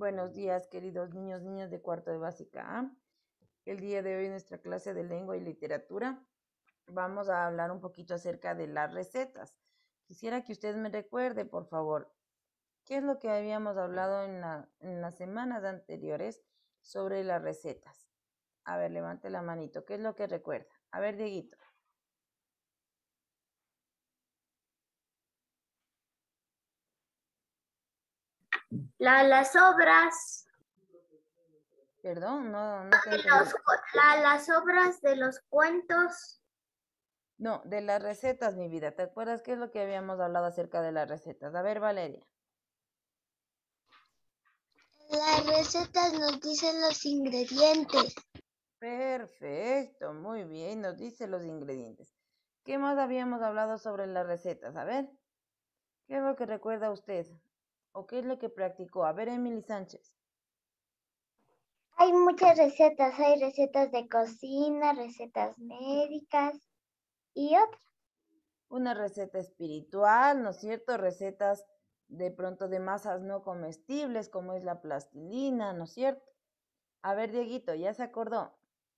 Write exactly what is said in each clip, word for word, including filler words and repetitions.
Buenos días, queridos niños, niñas de cuarto de básica A. El día de hoy en nuestra clase de lengua y literatura vamos a hablar un poquito acerca de las recetas. Quisiera que usted me recuerde, por favor, qué es lo que habíamos hablado en, la, en las semanas anteriores sobre las recetas. A ver, levante la manito. ¿Qué es lo que recuerda? A ver, Dieguito. La, las obras. Perdón, no, no te de entendí. los, la, las obras de los cuentos. No, de las recetas, mi vida. ¿Te acuerdas qué es lo que habíamos hablado acerca de las recetas? A ver, Valeria. Las recetas nos dicen los ingredientes. Perfecto, muy bien, nos dice los ingredientes. ¿Qué más habíamos hablado sobre las recetas? A ver, ¿qué es lo que recuerda usted? ¿O qué es lo que practicó? A ver, Emily Sánchez. Hay muchas recetas, hay recetas de cocina, recetas médicas y otras. Una receta espiritual, ¿no es cierto? Recetas de pronto de masas no comestibles, como es la plastilina, ¿no es cierto? A ver, Dieguito, ¿ya se acordó?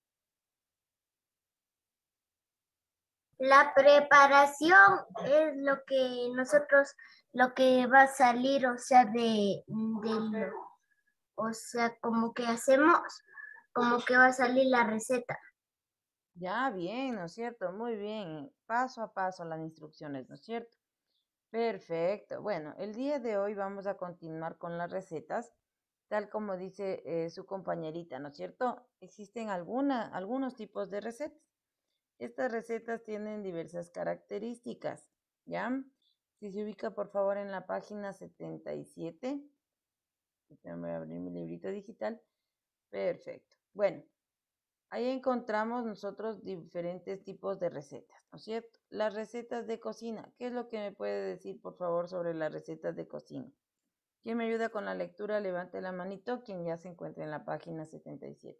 La preparación es lo que nosotros, lo que va a salir, o sea, de, de lo, o sea, como que hacemos, como que va a salir la receta. Ya, bien, ¿no es cierto? Muy bien, paso a paso las instrucciones, ¿no es cierto? Perfecto. Bueno, el día de hoy vamos a continuar con las recetas, tal como dice eh, su compañerita, ¿no es cierto? Existen alguna, algunos tipos de recetas. Estas recetas tienen diversas características, ¿ya? Si se ubica, por favor, en la página setenta y siete. Voy a abrir mi librito digital. Perfecto. Bueno, ahí encontramos nosotros diferentes tipos de recetas, ¿no es cierto? Las recetas de cocina. ¿Qué es lo que me puede decir, por favor, sobre las recetas de cocina? ¿Quién me ayuda con la lectura? Levante la manito, quien ya se encuentra en la página setenta y siete.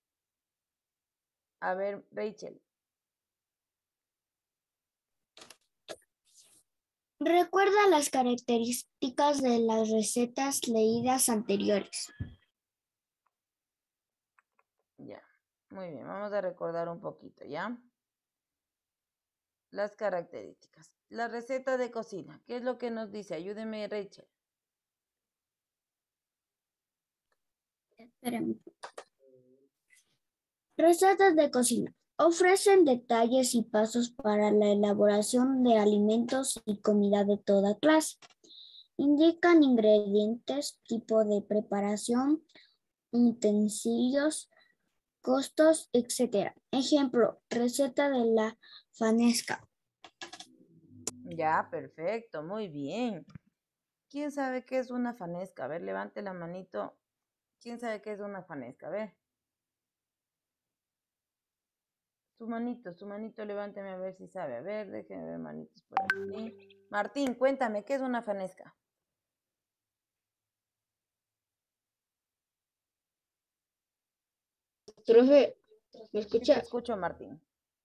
A ver, Rachel. Recuerda las características de las recetas leídas anteriores. Ya, muy bien, vamos a recordar un poquito, ¿ya? Las características. La receta de cocina, ¿qué es lo que nos dice? Ayúdeme, Rachel. Espérame. Recetas de cocina. Ofrecen detalles y pasos para la elaboración de alimentos y comida de toda clase. Indican ingredientes, tipo de preparación, utensilios, costos, etcétera. Ejemplo, receta de la fanesca. Ya, perfecto, muy bien. ¿Quién sabe qué es una fanesca? A ver, levante la manito. ¿Quién sabe qué es una fanesca? A ver. Su manito, su manito, levánteme a ver si sabe. A ver, déjenme ver manitos por aquí. Martín, cuéntame, ¿qué es una fanesca? Profe, ¿me Sí te escucha? escucho, Martín.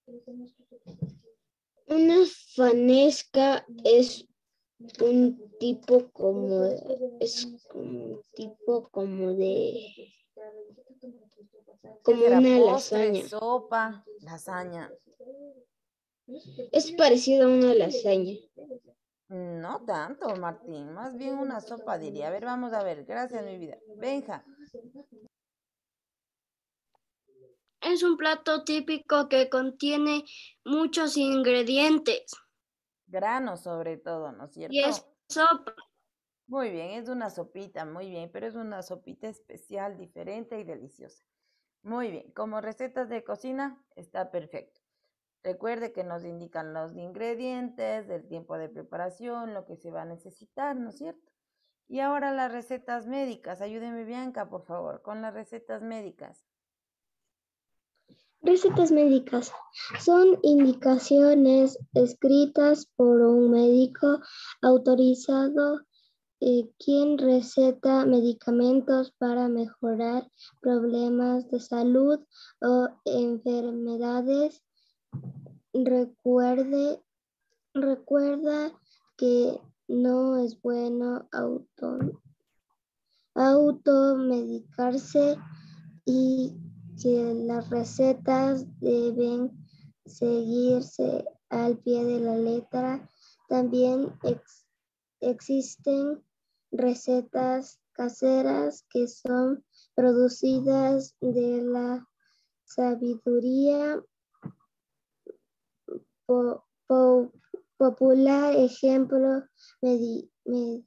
Una fanesca es un tipo como, es un tipo como de, ¿Qué como será? una Postre, lasaña. sopa, lasaña. Es parecido a una lasaña. No tanto, Martín. Más bien una sopa, diría. A ver, vamos a ver. Gracias, mi vida. Benja. Es un plato típico que contiene muchos ingredientes. Granos sobre todo, ¿no es Y es cierto? sopa. Muy bien, es una sopita, muy bien, pero es una sopita especial, diferente y deliciosa. Muy bien, como recetas de cocina está perfecto. Recuerde que nos indican los ingredientes, el tiempo de preparación, lo que se va a necesitar, ¿no es cierto? Y ahora las recetas médicas. Ayúdeme, Bianca, por favor, con las recetas médicas. Recetas médicas son indicaciones escritas por un médico autorizado eh, quien receta medicamentos para mejorar problemas de salud o enfermedades. Recuerde, recuerda que no es bueno auto, automedicarse y que las recetas deben seguirse al pie de la letra. También ex- existen recetas caseras que son producidas de la sabiduría po- po- popular, ejemplo, medi- me-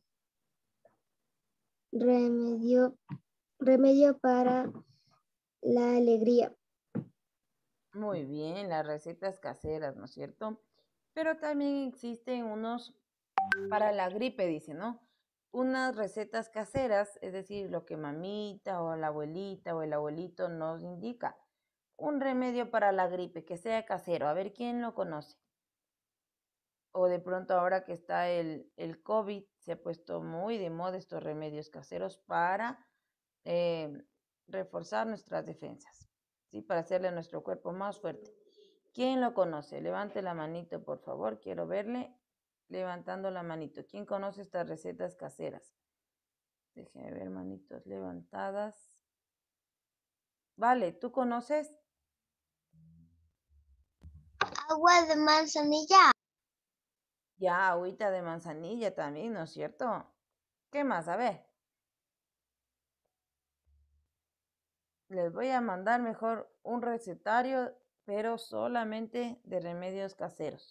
remedio, remedio para la alegría. Muy bien, las recetas caseras, ¿no es cierto? Pero también existen unos para la gripe, dice, ¿no? Unas recetas caseras, es decir, lo que mamita o la abuelita o el abuelito nos indica. Un remedio para la gripe que sea casero. A ver, ¿quién lo conoce? O de pronto ahora que está el, el COVID, se ha puesto muy de moda estos remedios caseros para eh, reforzar nuestras defensas, ¿sí? Para hacerle a nuestro cuerpo más fuerte. ¿Quién lo conoce? Levante la manito, por favor. Quiero verle levantando la manito. ¿Quién conoce estas recetas caseras? Déjeme ver manitos levantadas. Vale, ¿tú conoces? Agua de manzanilla. Ya, agüita de manzanilla también, ¿no es cierto? ¿Qué más? A ver. Les voy a mandar mejor un recetario, pero solamente de remedios caseros.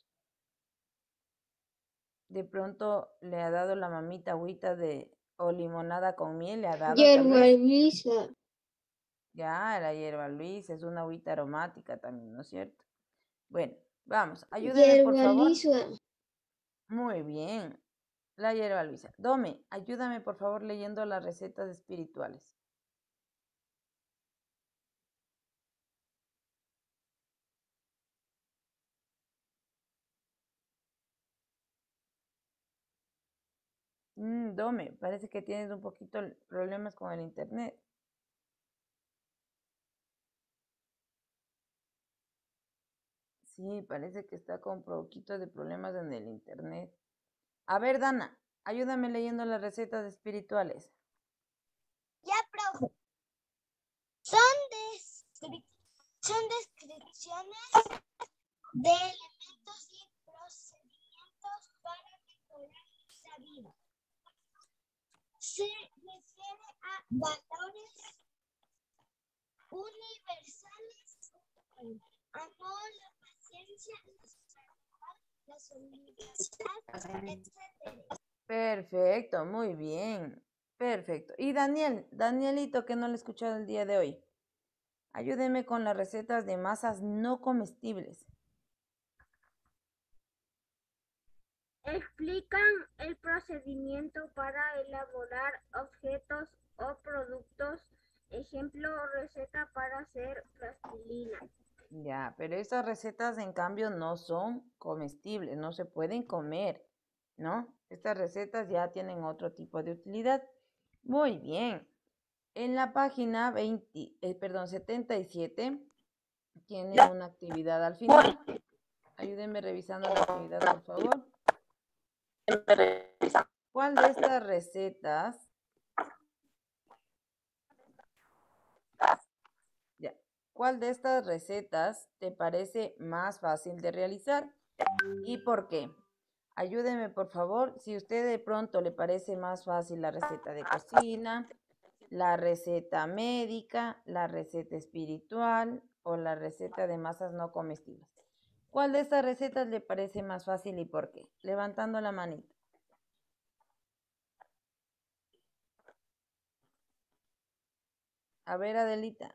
De pronto le ha dado la mamita agüita de o limonada con miel, le ha dado tal Hierba vez. Luisa. Ya, la hierba Luisa es una agüita aromática también, ¿no es cierto? Bueno, vamos, ayúdeme por Hierba favor. Luisa. Muy bien, la hierba Luisa. Dome, ayúdame por favor leyendo las recetas espirituales. Mm, Dome, parece que tienes un poquito l- problemas con el internet. Sí, parece que está con un poquito de problemas en el internet. A ver, Dana, ayúdame leyendo las recetas espirituales. Ya, profe. Son, descri- son descripciones de elementos y procedimientos para mejorar nuestra vida. Se refiere a valores universales, amor, la paciencia, la solidaridad, la solidaridad, etcétera. Perfecto, muy bien. Perfecto. Y Daniel, Danielito, que no le he escuchado el día de hoy. Ayúdeme con las recetas de masas no comestibles. Explican el procedimiento para elaborar objetos o productos. Ejemplo, receta para hacer plastilina. Ya, pero estas recetas en cambio no son comestibles, no se pueden comer, ¿no? Estas recetas ya tienen otro tipo de utilidad. Muy bien. En la página veinte, eh, perdón, setenta y siete tiene una actividad al final. Ayúdenme revisando la actividad, por favor. ¿Cuál de estas recetas? Ya. ¿Cuál de estas recetas te parece más fácil de realizar? ¿Y por qué? Ayúdeme, por favor, si usted de pronto le parece más fácil la receta de cocina, la receta médica, la receta espiritual o la receta de masas no comestibles. ¿Cuál de estas recetas le parece más fácil y por qué? Levantando la manita. A ver, Adelita.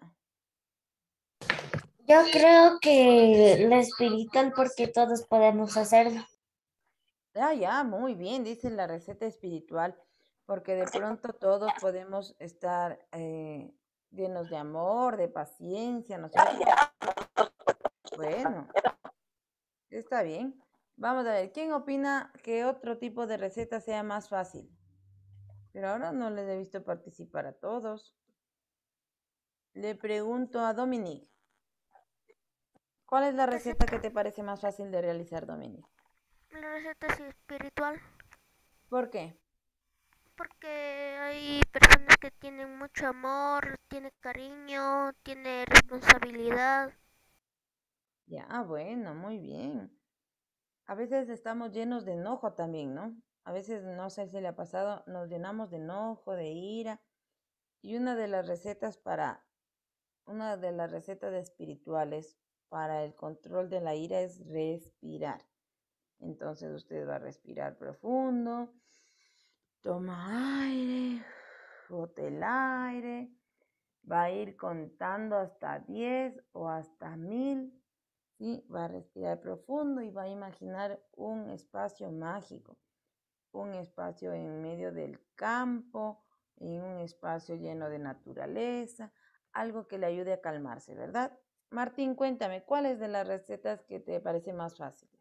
Yo creo que la espiritual porque todos podemos hacerlo. Ah, ya, muy bien, dice la receta espiritual, porque de pronto todos podemos estar eh, llenos de amor, de paciencia, ¿no es cierto? Bueno, está bien. Vamos a ver, ¿quién opina que otro tipo de receta sea más fácil? Pero ahora no les he visto participar a todos. Le pregunto a Dominique, ¿cuál es la receta que te parece más fácil de realizar, Dominique? La receta es espiritual. ¿Por qué? porque hay personas que tienen mucho amor, tienen cariño, tienen responsabilidad. Ya, bueno, muy bien. A veces estamos llenos de enojo también, ¿no? A veces, no sé si le ha pasado, nos llenamos de enojo, de ira. Y una de las recetas para, una de las recetas espirituales para el control de la ira es respirar. Entonces usted va a respirar profundo, toma aire, bote el aire, va a ir contando hasta diez o hasta mil, ¿sí? Va a respirar profundo y va a imaginar un espacio mágico, un espacio en medio del campo, en un espacio lleno de naturaleza, algo que le ayude a calmarse, ¿verdad? Martín, cuéntame, ¿cuáles de las recetas que te parecen más fáciles?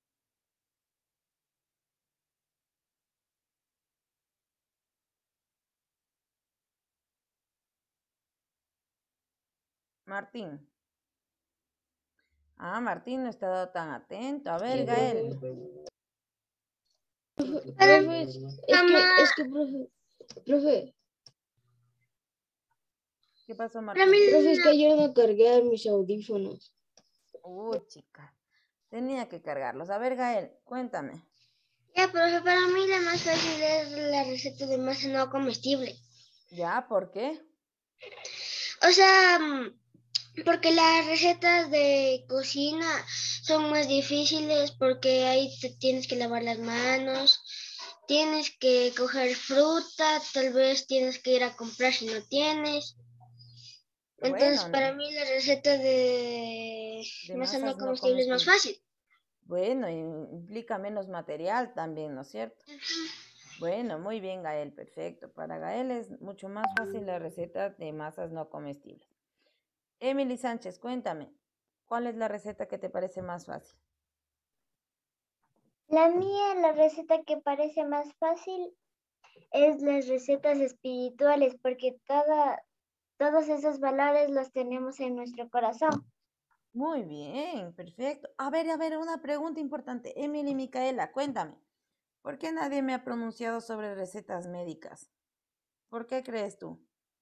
Martín. Ah, Martín no ha estado tan atento. A ver, Gael. Profe, es que, es que, profe, profe, ¿Qué pasó, Para mí, Martín? profe, es que ayer no cargué mis audífonos. Uy, chica. Tenía que cargarlos. A ver, Gael, cuéntame. ya, profe, para mí la más fácil es la receta de masa no comestible. ¿Ya? ¿Por qué? O sea, mm, porque las recetas de cocina son más difíciles porque ahí te tienes que lavar las manos, tienes que coger fruta, tal vez tienes que ir a comprar si no tienes. Entonces, Bueno, para mí la receta de de masa no masas no comestible es más comestibles. fácil. Bueno, y implica menos material también, ¿no es cierto? Bueno, muy bien, Gael, perfecto. Para Gael es mucho más fácil la receta de masas no comestibles. Emily Sánchez, cuéntame, ¿cuál es la receta que te parece más fácil? La mía, la receta que parece más fácil es las recetas espirituales, porque toda, todos esos valores los tenemos en nuestro corazón. Muy bien, perfecto. A ver, a ver, una pregunta importante. Emily Micaela, cuéntame, ¿por qué nadie me ha pronunciado sobre recetas médicas? ¿Por qué crees tú?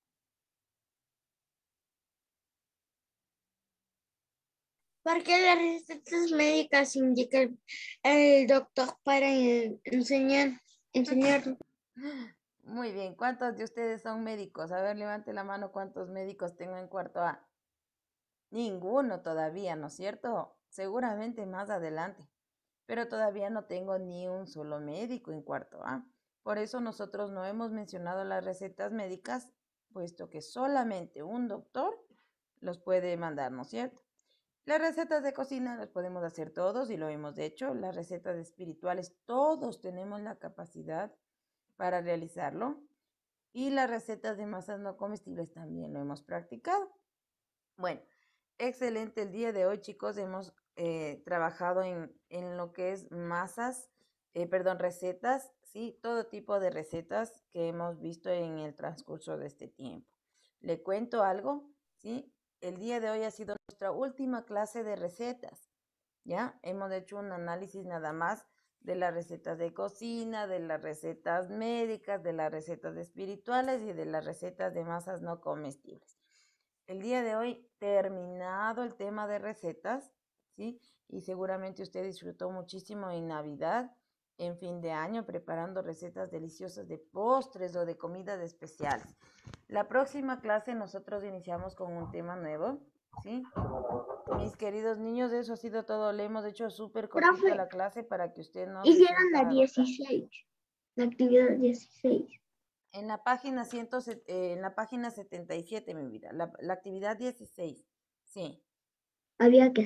Porque las recetas médicas indica el, el doctor para en- enseñar, enseñar. Muy bien, ¿cuántos de ustedes son médicos? A ver, levante la mano, ¿cuántos médicos tengo en cuarto A? Ninguno todavía, ¿no es cierto? Seguramente más adelante, pero todavía no tengo ni un solo médico en cuarto A. Por eso nosotros no hemos mencionado las recetas médicas, puesto que solamente un doctor los puede mandar, ¿no es cierto? Las recetas de cocina las podemos hacer todos y lo hemos hecho. Las recetas espirituales, todos tenemos la capacidad para realizarlo. Y las recetas de masas no comestibles también lo hemos practicado. Bueno, excelente el día de hoy, chicos. Hemos eh, trabajado en, en lo que es masas, eh, perdón, recetas, ¿sí? Todo tipo de recetas que hemos visto en el transcurso de este tiempo. Le cuento algo, ¿sí? El día de hoy ha sido nuestra última clase de recetas, ¿ya? Hemos hecho un análisis nada más de las recetas de cocina, de las recetas médicas, de las recetas espirituales y de las recetas de masas no comestibles. El día de hoy, terminado el tema de recetas, ¿sí? Y seguramente usted disfrutó muchísimo en Navidad, en fin de año, preparando recetas deliciosas de postres o de comidas especiales. La próxima clase nosotros iniciamos con un tema nuevo, ¿sí? Mis queridos niños, eso ha sido todo. Le hemos hecho súper cortita Profe, la clase para que usted no se hicieron sienta la agotada. dieciséis, la actividad dieciséis. En la página cien, eh, en la página setenta y siete, mi vida, la, la actividad dieciséis, sí. Había que